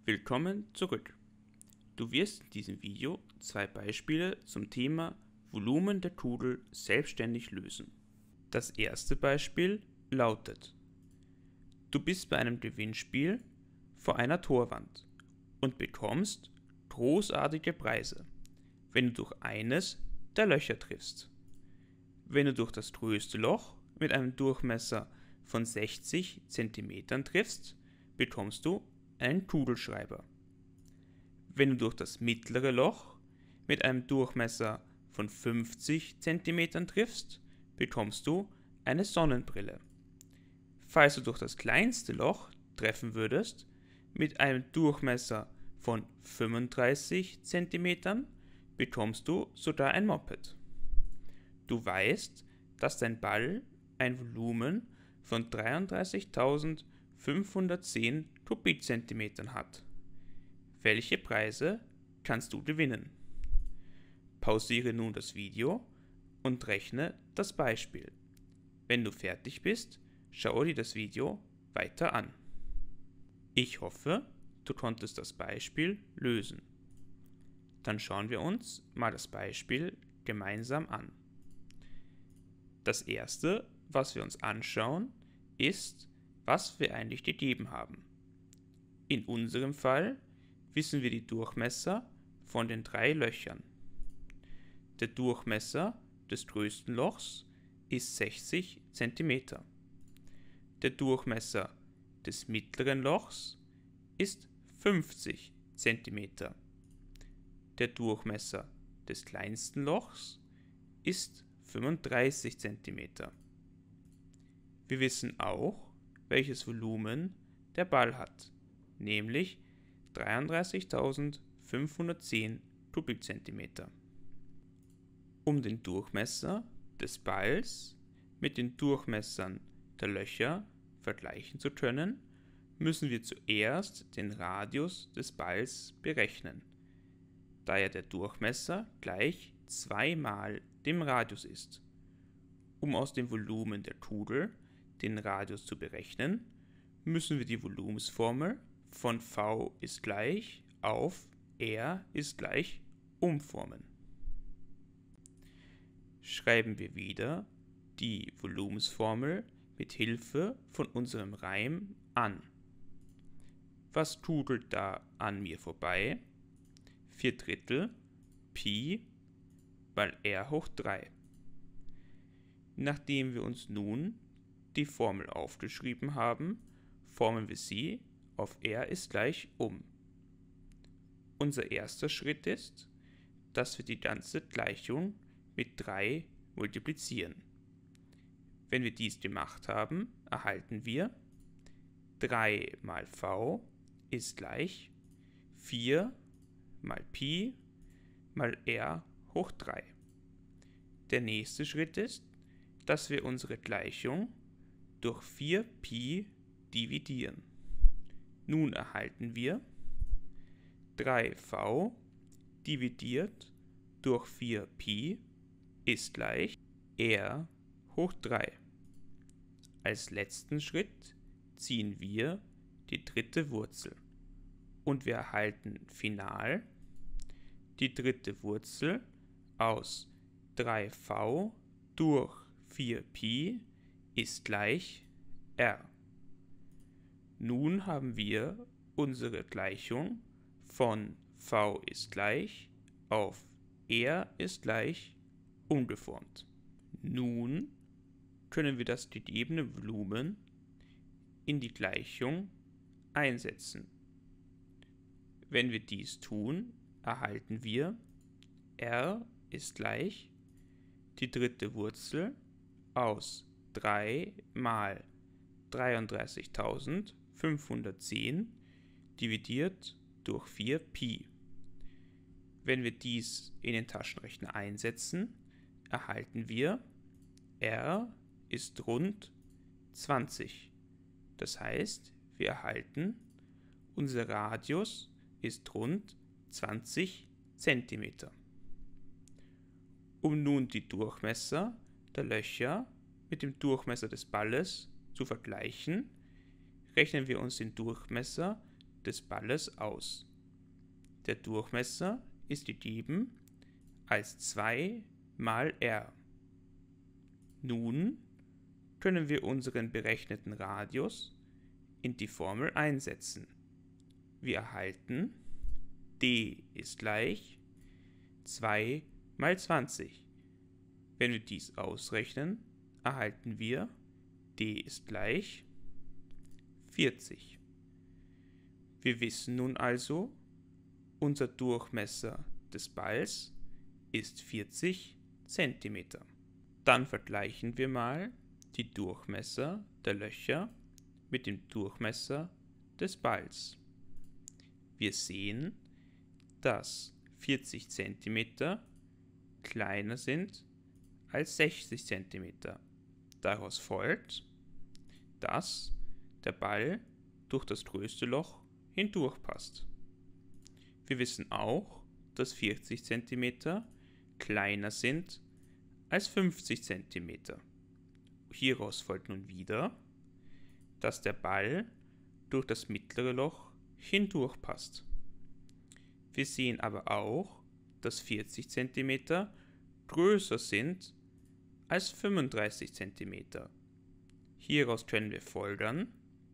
Willkommen zurück. Du wirst in diesem Video zwei Beispiele zum Thema Volumen der Kugel selbstständig lösen. Das erste Beispiel lautet: Du bist bei einem Gewinnspiel vor einer Torwand und bekommst großartige Preise, wenn du durch eines der Löcher triffst. Wenn du durch das größte Loch mit einem Durchmesser von 60 cm triffst, bekommst du einen Kugelschreiber. Wenn du durch das mittlere Loch mit einem Durchmesser von 50 cm triffst, bekommst du eine Sonnenbrille. Falls du durch das kleinste Loch treffen würdest, mit einem Durchmesser von 35 cm, bekommst du sogar ein Moped. Du weißt, dass dein Ball ein Volumen von 33.510 Kubikzentimetern hat. Welche Preise kannst du gewinnen? Pausiere nun das Video und rechne das Beispiel. Wenn du fertig bist, schaue dir das Video weiter an. Ich hoffe, du konntest das Beispiel lösen. Dann schauen wir uns mal das Beispiel gemeinsam an. Das erste, was wir uns anschauen, ist, was wir eigentlich gegeben haben. In unserem Fall wissen wir die Durchmesser von den drei Löchern. Der Durchmesser des größten Lochs ist 60 cm. Der Durchmesser des mittleren Lochs ist 50 cm. Der Durchmesser des kleinsten Lochs ist 35 cm. Wir wissen auch, welches Volumen der Ball hat, nämlich 33.510 Kubikzentimeter. Um den Durchmesser des Balls mit den Durchmessern der Löcher vergleichen zu können, müssen wir zuerst den Radius des Balls berechnen, da ja der Durchmesser gleich 2 mal dem Radius ist. Um aus dem Volumen der Kugel den Radius zu berechnen, müssen wir die Volumensformel von V ist gleich auf R ist gleich umformen. Schreiben wir wieder die Volumensformel mit Hilfe von unserem Reim an. Was kugelt da an mir vorbei? 4/3 Pi mal R hoch 3. Nachdem wir uns nun die Formel aufgeschrieben haben, formen wir sie auf R ist gleich um. Unser erster Schritt ist, dass wir die ganze Gleichung mit 3 multiplizieren. Wenn wir dies gemacht haben, erhalten wir 3 mal V ist gleich 4 mal Pi mal R hoch 3. Der nächste Schritt ist, dass wir unsere Gleichung durch 4Pi dividieren. Nun erhalten wir 3V dividiert durch 4Pi ist gleich R hoch 3. Als letzten Schritt ziehen wir die dritte Wurzel und wir erhalten final die dritte Wurzel aus 3V durch 4Pi ist gleich R. Nun haben wir unsere Gleichung von V ist gleich auf R ist gleich umgeformt. Nun können wir das gegebene Volumen in die Gleichung einsetzen. Wenn wir dies tun, erhalten wir R ist gleich die dritte Wurzel aus 3 mal 33.510 dividiert durch 4Pi. Wenn wir dies in den Taschenrechner einsetzen, erhalten wir R ist rund 20. Das heißt, wir erhalten, unser Radius ist rund 20 cm. Um nun die Durchmesser der Löcher mit dem Durchmesser des Balles zu vergleichen, rechnen wir uns den Durchmesser des Balles aus. Der Durchmesser ist gegeben als 2 mal r. Nun können wir unseren berechneten Radius in die Formel einsetzen. Wir erhalten d ist gleich 2 mal 20. Wenn wir dies ausrechnen, erhalten wir d ist gleich 40. Wir wissen nun also, unser Durchmesser des Balls ist 40 cm. Dann vergleichen wir mal die Durchmesser der Löcher mit dem Durchmesser des Balls. Wir sehen, dass 40 cm kleiner sind als 60 cm. Daraus folgt, dass der Ball durch das größte Loch hindurchpasst. Wir wissen auch, dass 40 cm kleiner sind als 50 cm. Hieraus folgt nun wieder, dass der Ball durch das mittlere Loch hindurchpasst. Wir sehen aber auch, dass 40 cm größer sind als 35 cm. Hieraus können wir folgern,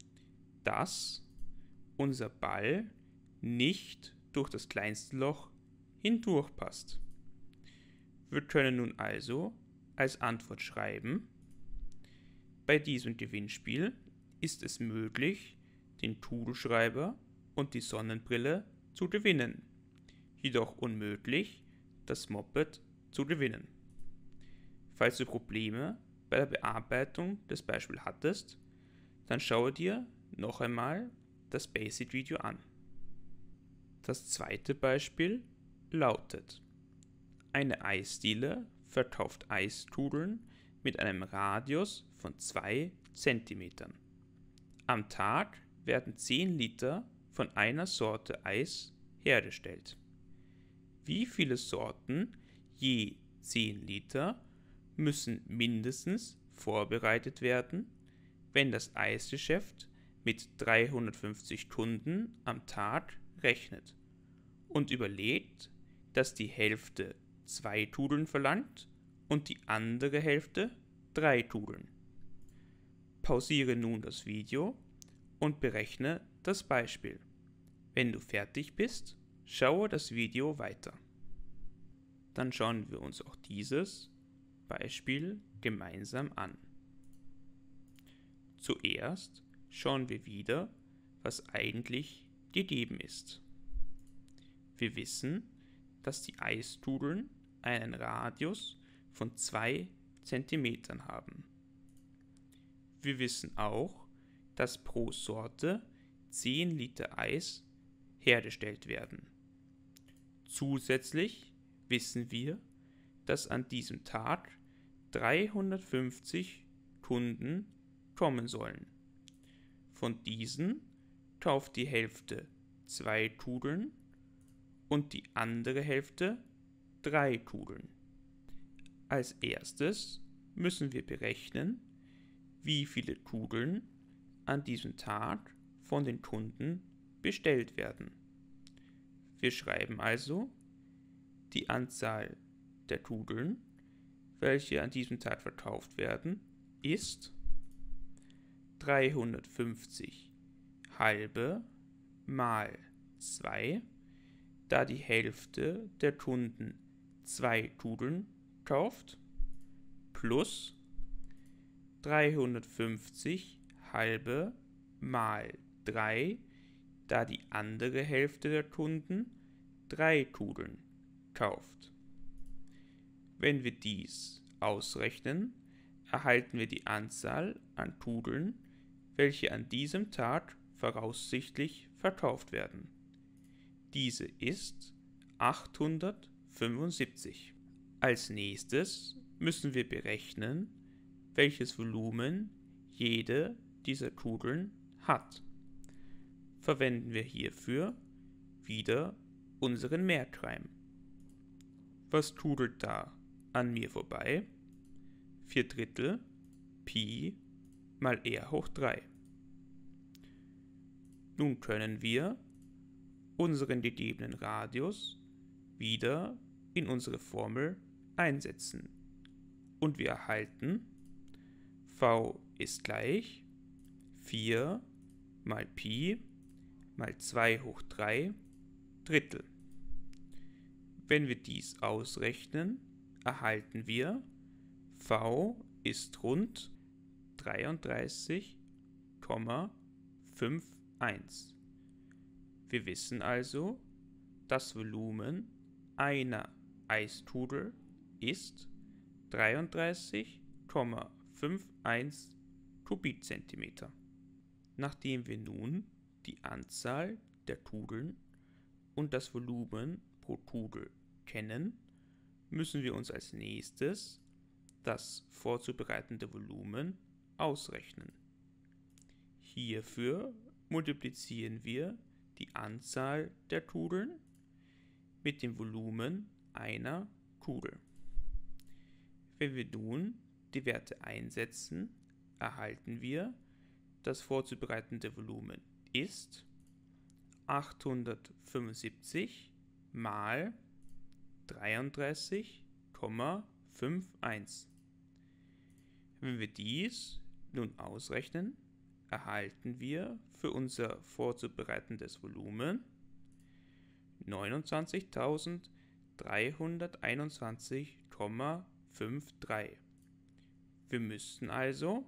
dass unser Ball nicht durch das kleinste Loch hindurchpasst. Wir können nun also als Antwort schreiben: Bei diesem Gewinnspiel ist es möglich, den Kugelschreiber und die Sonnenbrille zu gewinnen, jedoch unmöglich, das Moped zu gewinnen. Falls du Probleme bei der Bearbeitung des Beispiels hattest, dann schaue dir noch einmal das Basic-Video an. Das zweite Beispiel lautet: Eine Eisdiele verkauft Eiskugeln mit einem Radius von 2 cm. Am Tag werden 10 Liter von einer Sorte Eis hergestellt. Wie viele Sorten je 10 Liter müssen mindestens vorbereitet werden, wenn das Eisgeschäft mit 350 Kunden am Tag rechnet und überlegt, dass die Hälfte 2 Kugeln verlangt und die andere Hälfte 3 Kugeln. Pausiere nun das Video und berechne das Beispiel. Wenn du fertig bist, schaue das Video weiter. Dann schauen wir uns auch dieses Beispiel gemeinsam an. Zuerst schauen wir wieder, was eigentlich gegeben ist. Wir wissen, dass die Eiskugeln einen Radius von 2 cm haben. Wir wissen auch, dass pro Sorte 10 Liter Eis hergestellt werden. Zusätzlich wissen wir, dass an diesem Tag 350 Kunden kommen sollen. Von diesen kauft die Hälfte 2 Kugeln und die andere Hälfte 3 Kugeln. Als erstes müssen wir berechnen, wie viele Kugeln an diesem Tag von den Kunden bestellt werden. Wir schreiben also die Anzahl der Kugeln, welche an diesem Tag verkauft werden, ist 350 halbe mal 2, da die Hälfte der Kunden 2 Kugeln kauft, plus 350 halbe mal 3, da die andere Hälfte der Kunden 3 Kugeln kauft. Wenn wir dies ausrechnen, erhalten wir die Anzahl an Kugeln, welche an diesem Tag voraussichtlich verkauft werden. Diese ist 875. Als nächstes müssen wir berechnen, welches Volumen jede dieser Kugeln hat. Verwenden wir hierfür wieder unseren Mehrreim. Was kugelt da an mir vorbei? 4/3 Pi mal r hoch 3. Nun können wir unseren gegebenen Radius wieder in unsere Formel einsetzen und wir erhalten v ist gleich 4 mal Pi mal 2 hoch 3 Drittel. Wenn wir dies ausrechnen, erhalten wir v ist rund 33,51. Wir wissen also, das Volumen einer Eistudel ist 33,51 Kubikzentimeter. Nachdem wir nun die Anzahl der Tudeln und das Volumen pro Tudel kennen, müssen wir uns als nächstes das vorzubereitende Volumen ausrechnen. Hierfür multiplizieren wir die Anzahl der Tudeln mit dem Volumen einer Tudel. Wenn wir nun die Werte einsetzen, erhalten wir, das vorzubereitende Volumen ist 875 mal 33,51. Wenn wir dies nun ausrechnen, erhalten wir für unser vorzubereitendes Volumen 29.321,53. Wir müssten also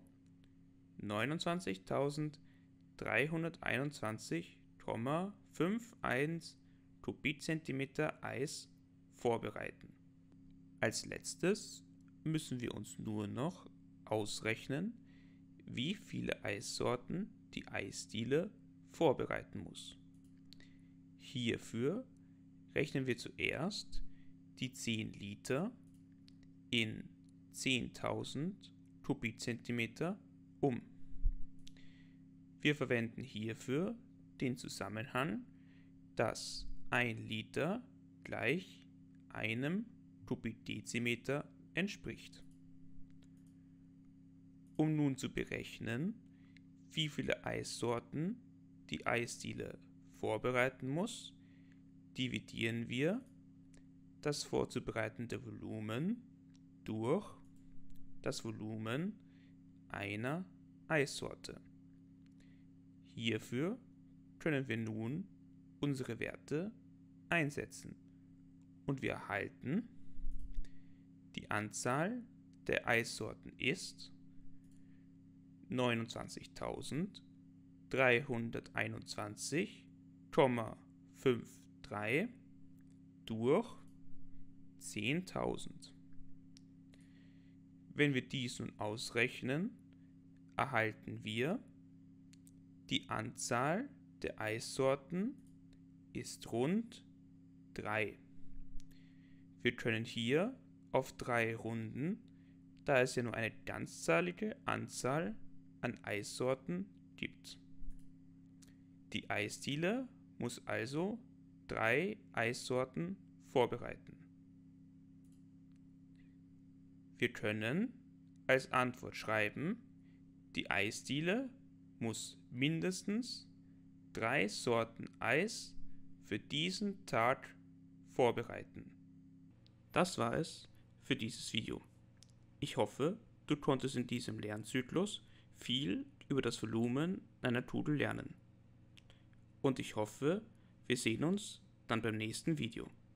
29.321,51 Kubikzentimeter Eis vorbereiten. Als letztes müssen wir uns nur noch ausrechnen, wie viele Eissorten die Eisdiele vorbereiten muss. Hierfür rechnen wir zuerst die 10 Liter in 10.000 Kubikzentimeter um. Wir verwenden hierfür den Zusammenhang, dass 1 Liter gleich einem Kubikdezimeter entspricht. Um nun zu berechnen, wie viele Eissorten die Eisdiele vorbereiten muss, dividieren wir das vorzubereitende Volumen durch das Volumen einer Eissorte. Hierfür können wir nun unsere Werte einsetzen und wir erhalten, die Anzahl der Eissorten ist 29.321,53 durch 10.000. Wenn wir dies nun ausrechnen, erhalten wir, die Anzahl der Eissorten ist rund 3. Wir können hier auf 3 runden, da es ja nur eine ganzzahlige Anzahl an Eissorten gibt. Die Eisdiele muss also 3 Eissorten vorbereiten. Wir können als Antwort schreiben, die Eisdiele muss mindestens 3 Sorten Eis für diesen Tag vorbereiten. Das war es für dieses Video. Ich hoffe, du konntest in diesem Lernzyklus viel über das Volumen einer Tudel lernen. Und ich hoffe, wir sehen uns dann beim nächsten Video.